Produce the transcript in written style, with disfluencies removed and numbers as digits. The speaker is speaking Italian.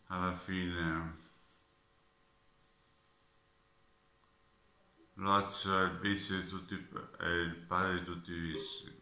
alla fine l'ozio è il vizio di tutti, è il padre di tutti i vizi.